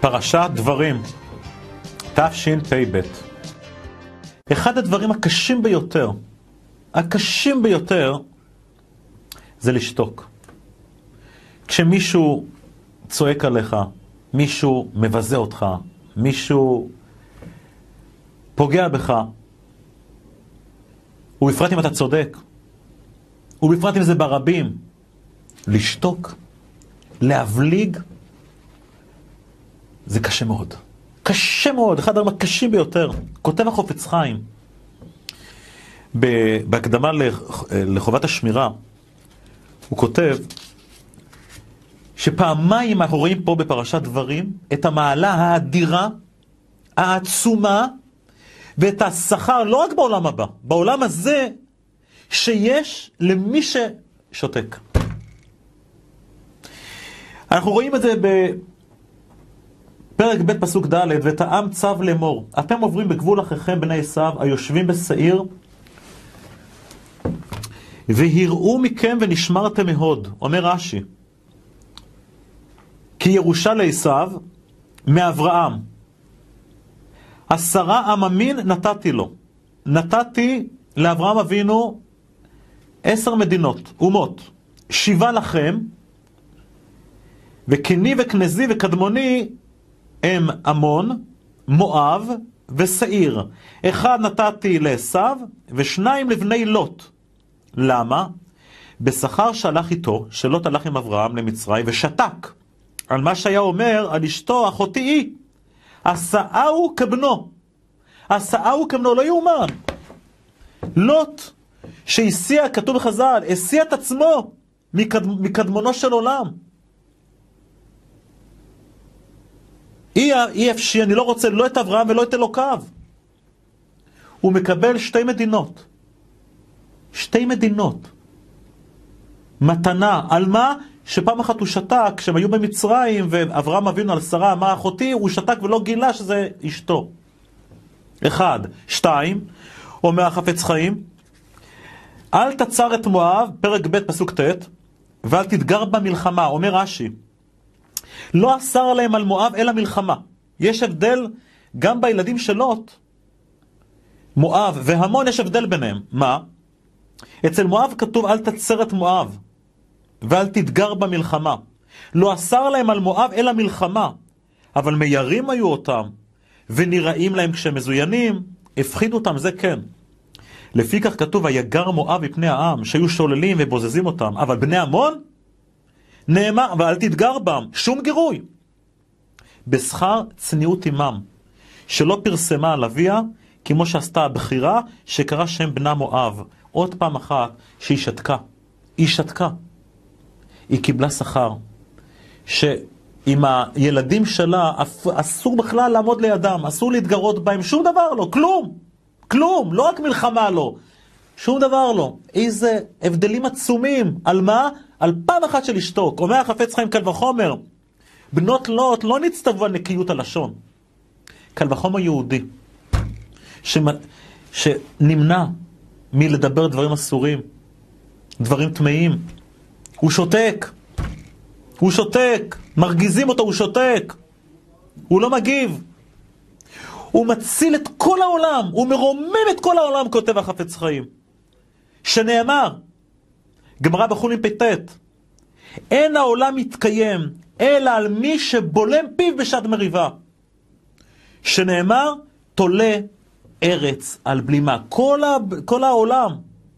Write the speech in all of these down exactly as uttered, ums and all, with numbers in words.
פרשת דברים, תשפ"ב. אחד הדברים הקשים ביותר, הקשים ביותר, זה לשתוק. כשמישהו צועק עליך, מישהו מבזה אותך, מישהו פוגע בך, ובפרט אם אתה צודק, ובפרט אם זה ברבים, לשתוק, להבליג, זה קשה מאוד. קשה מאוד, אחד הדברים הקשים ביותר. כותב החופץ חיים, בהקדמה לחובת השמירה, הוא כותב שפעמיים אנחנו רואים פה בפרשת דברים את המעלה האדירה, העצומה, ואת השכר לא רק בעולם הבא, בעולם הזה שיש למי ששותק. אנחנו רואים את זה בפרק ב' פסוק ד', ואת העם צו לאמור, אתם עוברים בגבול אחיכם בני עשיו היושבים בשעיר, והיראו מכם ונשמרתם מאוד. אומר רש"י, כי ירושה לעשיו מאברהם, עשרה עממין נתתי לו. נתתי לאברהם אבינו עשר מדינות, אומות, שבעה לכם, וקני וכנזי וקדמוני הם עמון, מואב ושעיר. אחד נתתי לעשיו ושניים לבני לוט. למה? בשכר שהלך איתו, שלוט הלך עם אברהם למצרים ושתק על מה שהיה אומר על אשתו אחותי היא. עשאהו כבנו. עשאהו כבנו, לא יאומן. לוט שהסיע, כתוב בחז"ל, הסיע את עצמו מקד... מקדמונו של עולם. אי, אי אפשי, אני לא רוצה לא את אברהם ולא את אלוקיו. הוא מקבל שתי מדינות. שתי מדינות. מתנה. על מה? שפעם אחת הוא שתק, כשהם היו במצרים, ואברהם אבינו על שרה, אמר אחותי, הוא שתק ולא גילה שזה אשתו. אחד. שתיים, אומר החפץ חיים, אל תצר את מואב, פרק ב' פסוק ט', ואל תתגר במלחמה. אומר רש"י, לא אסר עליהם על מואב אלא מלחמה. יש הבדל גם בילדים של לוט, מואב והמון יש הבדל ביניהם. מה? אצל מואב כתוב אל תצר את מואב ואל תתגר במלחמה. לא אסר להם על מואב אלא מלחמה, אבל מיירים היו אותם ונראים להם כשהם מזוינים, הפחידו אותם, זה כן. לפי כך כתוב היגר מואב מפני העם, שהיו שוללים ובוזזים אותם, אבל בני עמון נאמר ואל תתגר בם, שום גירוי. בשכר צניעות עמם, שלא פרסמה על אביה, כמו שעשתה הבחירה שקרא שם בנה מואב. עוד פעם אחת שהיא שתקה, היא שתקה, היא קיבלה שכר, שעם הילדים שלה אסור בכלל לעמוד לידם, אסור להתגרות בהם, שום דבר לא, כלום, כלום, לא רק מלחמה לא, שום דבר לא. איזה הבדלים עצומים. על מה? על פעם אחת של אשתוק. אומר החפץ חיים קל וחומר, בנות לוט לא נצטוו על נקיות הלשון. קל וחומר יהודי שמ... שנמנע מלדבר דברים אסורים, דברים טמאים, הוא שותק, הוא שותק, מרגיזים אותו, הוא שותק, הוא לא מגיב, הוא מציל את כל העולם, הוא מרומם את כל העולם, כותב החפץ חיים, שנאמר, גמרא בחולין פ"ט, אין העולם מתקיים אלא על מי שבולם פיו בשעת מריבה, שנאמר, תולה ארץ על בלימה. כל, ה... כל העולם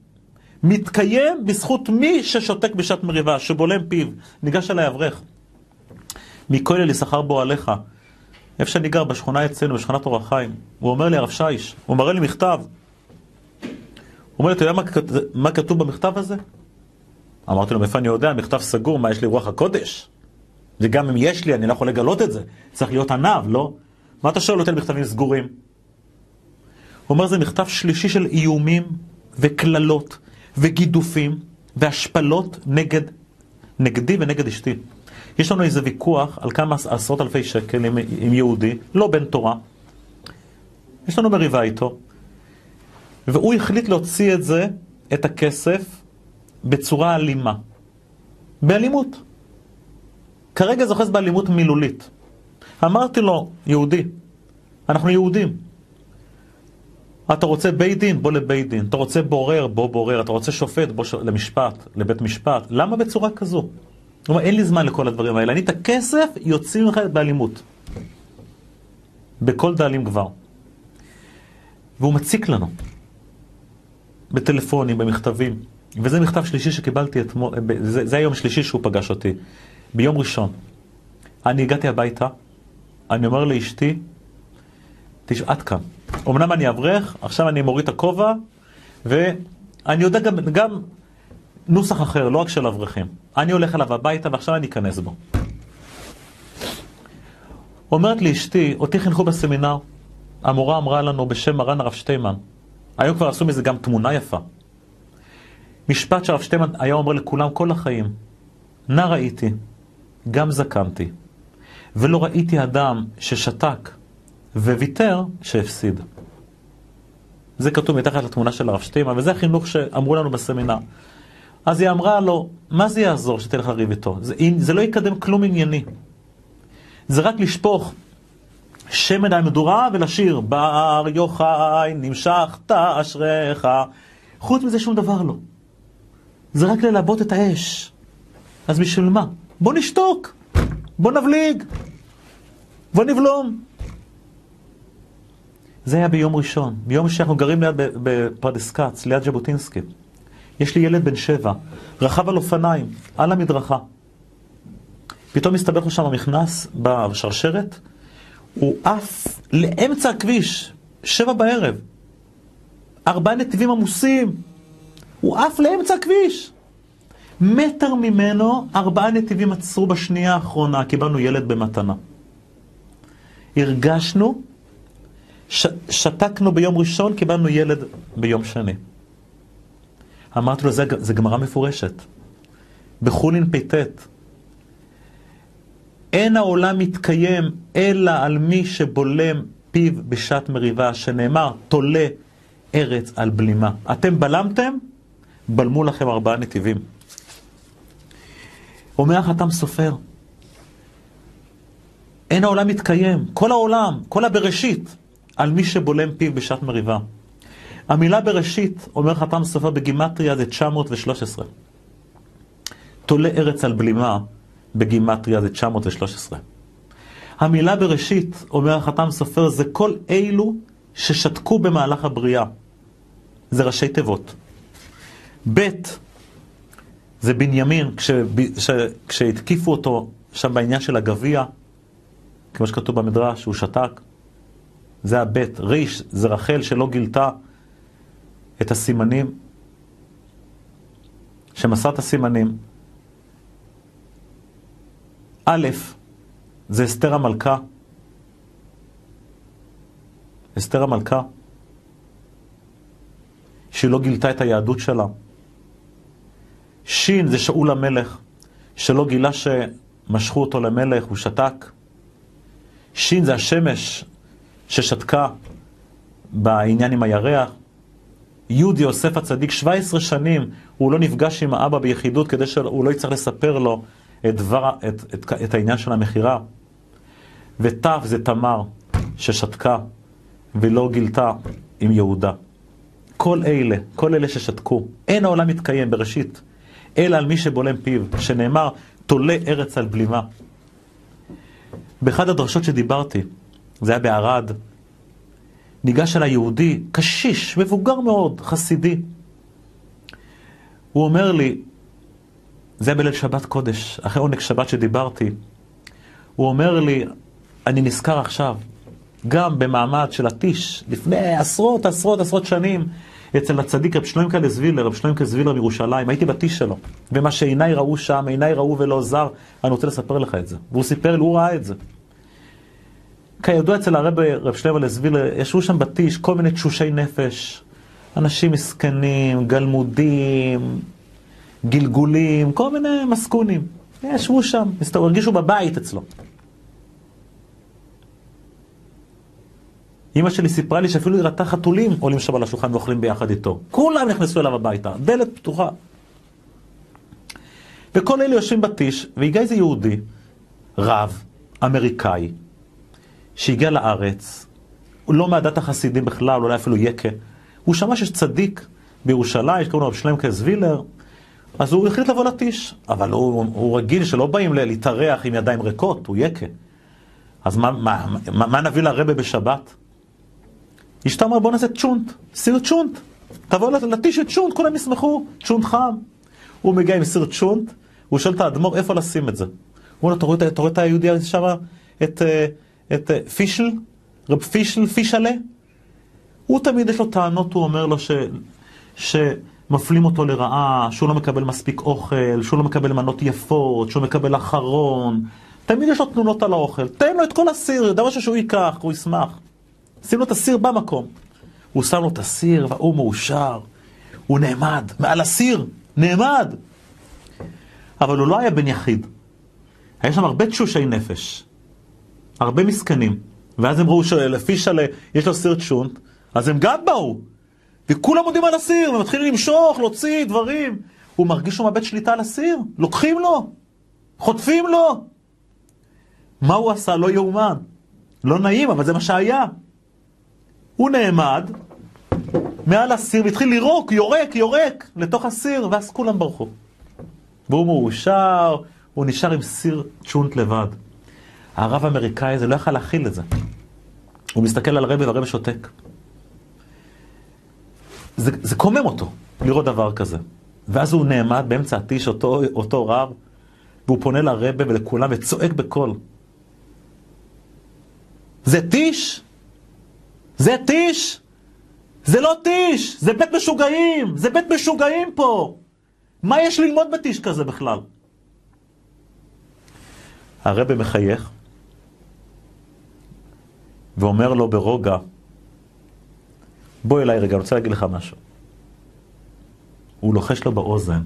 מתקיים בזכות מי ששותק בשעת מריבה, שבולם פיו. ניגש אליי אברך, מכולל יששכר בו עליך, איפה שאני גר בשכונה אצלנו, בשכונת אור החיים. הוא אומר לי, הרב שיש, הוא מראה לי מכתב, הוא אומר לי, אתה יודע מה, מה כתוב במכתב הזה? אמרתי לו, מאיפה אני יודע? מכתב סגור, מה, יש לי רוח הקודש? וגם אם יש לי, אני לא יכול לגלות את זה, צריך להיות ענב, לא? מה אתה שואל אותי על מכתבים סגורים? הוא אומר, זה מכתב שלישי של איומים וכללות וגידופים והשפלות נגד, נגדי ונגד אשתי. יש לנו איזה ויכוח על כמה עשרות אלפי שקל עם, עם יהודי, לא בן תורה. יש לנו מריבה איתו. והוא החליט להוציא את זה, את הכסף, בצורה אלימה. באלימות. כרגע זוכס באלימות מילולית. אמרתי לו, יהודי, אנחנו יהודים. אתה רוצה בית דין? בוא לבית דין. אתה רוצה בורר? בוא בורר. אתה רוצה שופט? בוא ש... למשפט, לבית משפט. למה בצורה כזו? הוא אומר, אין לי זמן לכל הדברים האלה. אני את הכסף יוצאים לך באלימות. בכל דאלים כבר. והוא מציק לנו. בטלפונים, במכתבים. וזה מכתב שלישי שקיבלתי אתמול. זה, זה היום שלישי שהוא פגש אותי. ביום ראשון. אני הגעתי הביתה. אני אומר לאשתי, תשעת כאן. אמנם אני אברך, עכשיו אני מוריד את הכובע, ואני יודע גם, גם נוסח אחר, לא רק של אברכים. אני הולך אליו הביתה, ועכשיו אני אכנס בו. אומרת לי אשתי, אותי חינכו בסמינר, המורה אמרה לנו בשם מרן הרב שטיימן, היום כבר עשו מזה גם תמונה יפה. משפט שהרב שטיימן היה אומר לכולם כל החיים, נא ראיתי, גם זקנתי, ולא ראיתי אדם ששתק, וויתר שהפסיד. זה כתוב מתחת לתמונה של הרב שטיימן, וזה החינוך שאמרו לנו בסמינר. אז היא אמרה לו, מה זה יעזור שתלך לריב איתו? זה, זה לא יקדם כלום ענייני. זה רק לשפוך שמן על מדורה ולשיר, בר יוחאי נמשכת אשריך. חוץ מזה שום דבר לא. זה רק ללבות את האש. אז בשביל מה? בוא נשתוק, בוא נבליג, בוא נבלום. זה היה ביום ראשון. ביום שאנחנו גרים ליד בפרדס כץ, ליד ז'בוטינסקי. יש לי ילד בן שבע, רכב על אופניים, על המדרכה. פתאום מסתבר לו שם המכנס בשרשרת, הוא עף לאמצע הכביש, שבע בערב. ארבעה נתיבים עמוסים. הוא עף לאמצע הכביש. מטר ממנו, ארבעה נתיבים עצרו בשנייה האחרונה, קיבלנו ילד במתנה. הרגשנו, ש... שתקנו ביום ראשון, קיבלנו ילד ביום שני. אמרתי לו, זה, זה גמרא מפורשת. בחולין פיתת. אין העולם מתקיים אלא על מי שבולם פיו בשעת מריבה, שנאמר, תולה ארץ על בלימה. אתם בלמתם, בלמו לכם ארבעה נתיבים. אומר החתם סופר, אין העולם מתקיים, כל העולם, כל הבראשית, על מי שבולם פיו בשעת מריבה. המילה בראשית, אומר חתם סופר בגימטריה, זה תשע מאות ושלוש עשרה. תולה ארץ על בלימה, בגימטריה זה תשע מאות ושלוש עשרה. המילה בראשית, אומר חתם סופר, זה כל אילו ששתקו במהלך הבריאה. זה ראשי תיבות. בית, זה בנימין, כש, כש, כשהתקיפו אותו שם בעניין של הגביע, כמו שכתוב במדרש, הוא שתק. זה הבית. ריש, זה רחל שלא גילתה את הסימנים, שמסר את הסימנים. א', זה אסתר המלכה. אסתר המלכה, שהיא לא גילתה את היהדות שלה. שין, זה שאול המלך, שלא גילה שמשכו אותו למלך, הוא שתק. שין, זה השמש ששתקה בעניין עם הירח. יהודי יוסף הצדיק, שבע עשרה שנים, הוא לא נפגש עם האבא ביחידות, כדי שהוא לא יצטרך לספר לו את, דבר, את, את, את העניין של המחירה. ותף זה תמר ששתקה ולא גילתה עם יהודה. כל אלה, כל אלה ששתקו, אין העולם מתקיים בראשית, אלא על מי שבולם פיו, שנאמר, תולה ארץ על בלימה. באחד הדרשות שדיברתי, זה היה בערד, ניגש על היהודי, קשיש, מבוגר מאוד, חסידי. הוא אומר לי, זה היה בליל שבת קודש, אחרי עונג שבת שדיברתי, הוא אומר לי, אני נזכר עכשיו, גם במעמד של התיש, לפני עשרות, עשרות, עשרות שנים, אצל הצדיק רב שלוימקה לזווילר, רב שלוימקה לזווילר מירושלים, הייתי בתיש שלו, ומה שעיניי ראו שם, עיניי ראו ולא זר, אני רוצה לספר לך את זה. והוא סיפר לי, הוא ראה את זה. כידוע אצל הרב רב שלוימקה לזווילר, ישבו שם בתיש כל מיני תשושי נפש, אנשים מסכנים, גלמודים, גלגולים, כל מיני מסכונים. ישבו שם, הרגישו בבית אצלו. אמא שלי סיפרה לי שאפילו היא ראתה חתולים עולים שם על השולחן ואוכלים ביחד איתו. כולם נכנסו אליו הביתה, דלת פתוחה. וכל אלה יושבים בתיש, והגיע איזה יהודי, רב, אמריקאי, שהגיע לארץ, הוא לא מעדת החסידים בכלל, אולי אפילו יקה, הוא שמע שיש צדיק בירושלים, שקוראים לו רב שלמה זווילר, אז הוא החליט לבוא לטיש, אבל הוא, הוא רגיל שלא באים להתארח עם ידיים ריקות, הוא יקה. אז מה, מה, מה, מה נביא לרבה בשבת? אשתה אומר, בוא נעשה צ'ונט, סיר צ'ונט, תבוא לטיש את צ'ונט, כולם ישמחו, צ'ונט חם. הוא מגיע עם סיר צ'ונט, הוא שואל את האדמו"ר איפה לשים את זה. הוא אומר, אתה רואה את היהודי שם, את, את פישל, רב פישל, פישלה? הוא תמיד יש לו טענות, הוא אומר לו ש, שמפלים אותו לרעה, שהוא לא מקבל מספיק אוכל, שהוא לא מקבל מנות יפות, שהוא מקבל אחרון. תמיד יש לו תנונות על האוכל. תן לו את כל הסיר, דבר שהוא ייקח, הוא ישמח. שים לו את הסיר במקום. הוא שם לו את הסיר, והוא מאושר. הוא נעמד, מעל הסיר, נעמד. אבל הוא לא היה בן יחיד. היה שם הרבה תשושי נפש. הרבה מסכנים. ואז הם ראו שלפי שלה יש לו סיר צ'ונט, אז הם גם באו. וכולם עומדים על הסיר, ומתחילים למשוך, להוציא דברים. הוא מרגיש שהוא מאבד שליטה על הסיר. לוקחים לו. חוטפים לו. מה הוא עשה? לא יאומן. לא נעים, אבל זה מה שהיה. הוא נעמד מעל הסיר, והתחיל לירוק, יורק, יורק, לתוך הסיר, ואז כולם ברחו. והוא מאושר, הוא נשאר עם סיר צ'ונט לבד. הרב האמריקאי הזה לא יכל להכיל את זה. הוא מסתכל על הרבי והרבי שותק. זה, זה קומם אותו, לראות דבר כזה. ואז הוא נעמד באמצע הטיש, אותו, אותו רב, והוא פונה לרבי ולכולם וצועק בקול. זה טיש? זה טיש? זה לא טיש, זה בית משוגעים, זה בית משוגעים פה. מה יש ללמוד בטיש כזה בכלל? הרבי מחייך, ואומר לו ברוגע, בוא אליי רגע, אני רוצה להגיד לך משהו. הוא לוחש לו באוזן.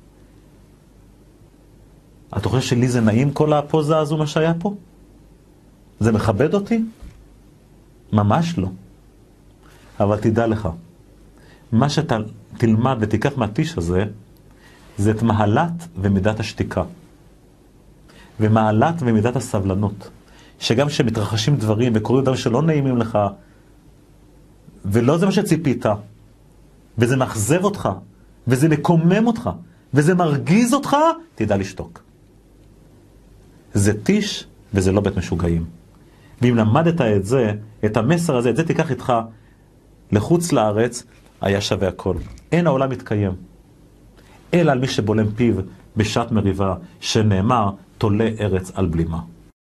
אתה חושב שלי זה נעים כל הפוזה הזו מה שהיה פה? זה מכבד אותי? ממש לא. אבל תדע לך, מה שאתה תלמד ותיקח מהטיש הזה, זה את מעלת ומידת השתיקה. ומעלת ומידת הסבלנות. שגם כשמתרחשים דברים וקוראים דברים שלא נעימים לך, ולא זה מה שציפית, וזה מאכזב אותך, וזה מקומם אותך, וזה מרגיז אותך, תדע לשתוק. זה טיש וזה לא בית משוגעים. ואם למדת את זה, את המסר הזה, את זה תיקח איתך לחוץ לארץ, היה שווה הכל. אין העולם מתקיים. אלא על מי שבולם פיו בשעת מריבה, שנאמר, תולה ארץ על בלימה.